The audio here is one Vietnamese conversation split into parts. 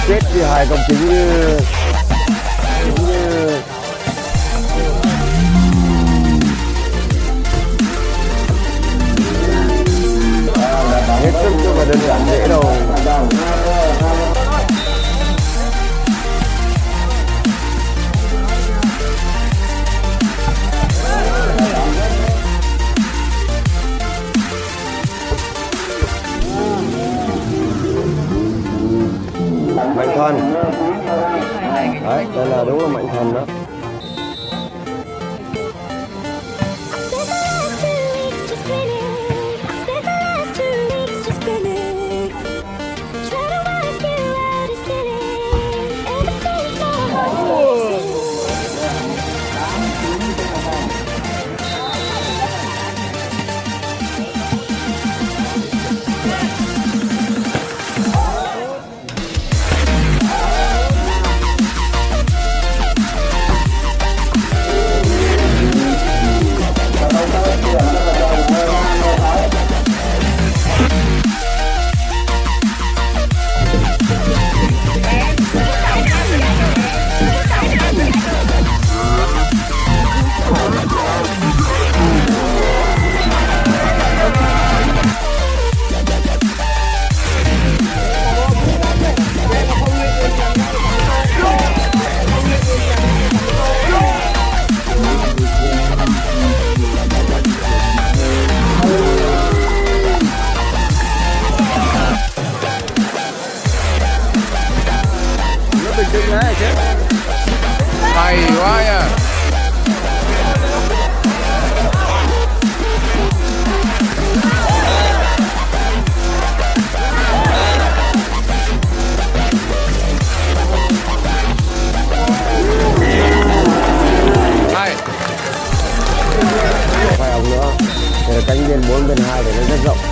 chết thì hai công chính như hết sức chứ mà đơn giản dễ đâu. Mạnh Thần. Đấy, đây là đúng là Mạnh Thần đó. Hay quá nha. Hay. Phải ông nữa. Để cánh biên 4 bên 2 thì nó rất rộng.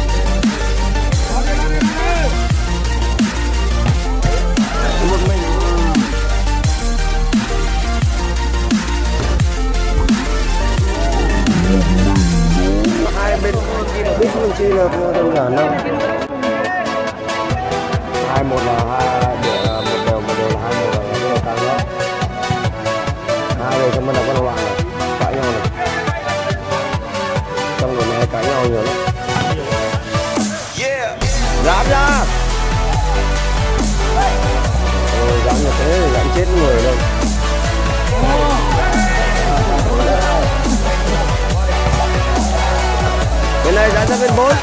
Hai bên biết không chi là đơn giản đâu. 2-1 là một đều là 2-1 là rất là tăng đó. Hai người trong bên đầu có đầu loạn này, cãi nhau này. Trong đội này cãi nhau nhiều lắm. Dám ra. Ôi dám như thế dám chết người đâu. Bên này dám ra bên 4.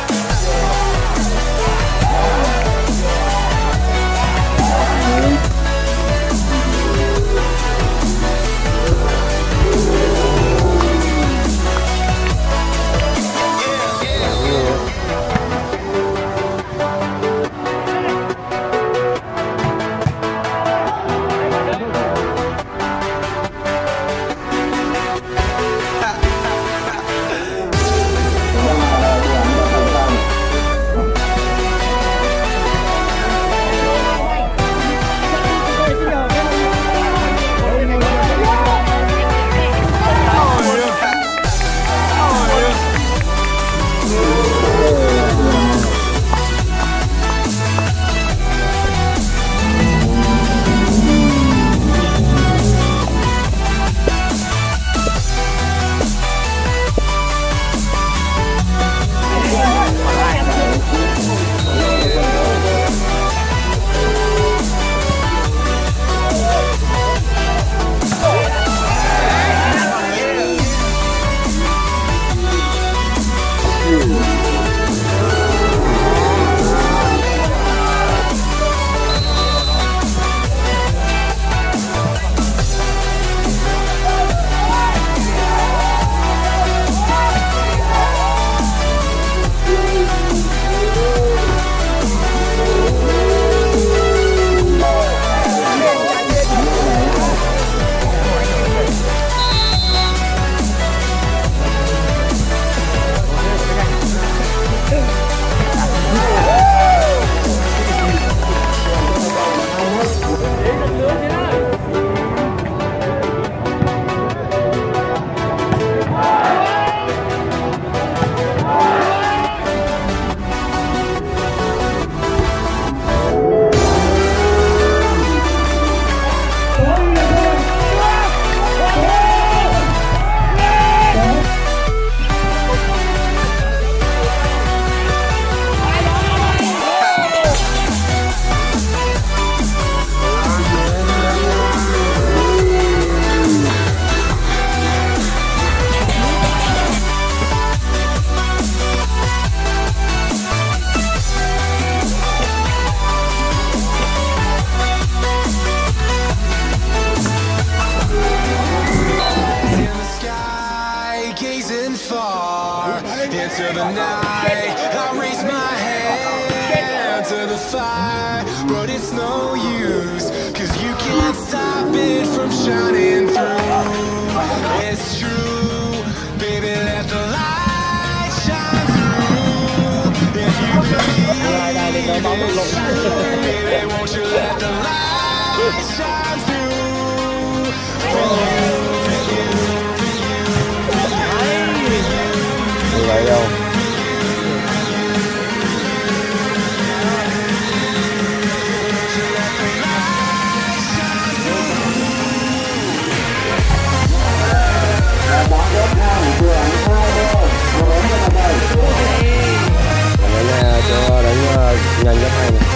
shining through. It's true, baby, let the light shine through. If you believe it's true, baby, won't you let the light shine through for you, for you, for you, for you. Như vậy đâu. Cho đánh nhanh nhất hay này.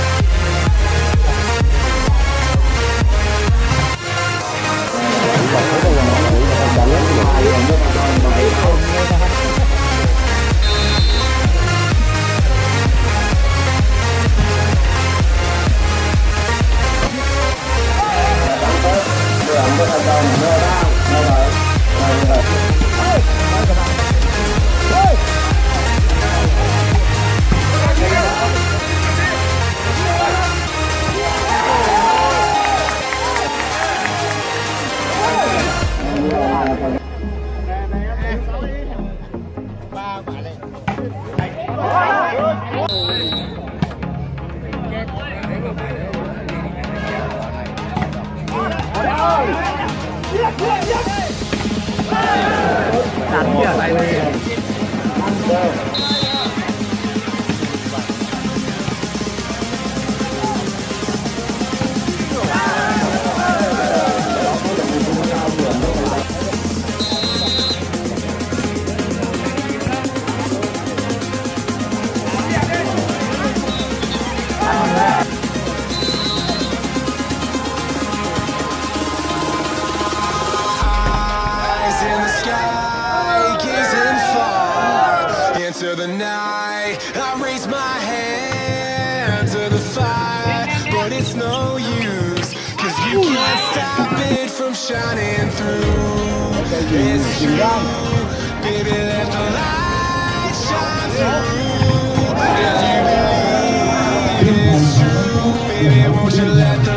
To the night, I raise my hand to the fire, but it's no use, 'cause you can't stop it from shining through. It's true, baby, let the light shine through. If you believe it's true, baby, won't you let the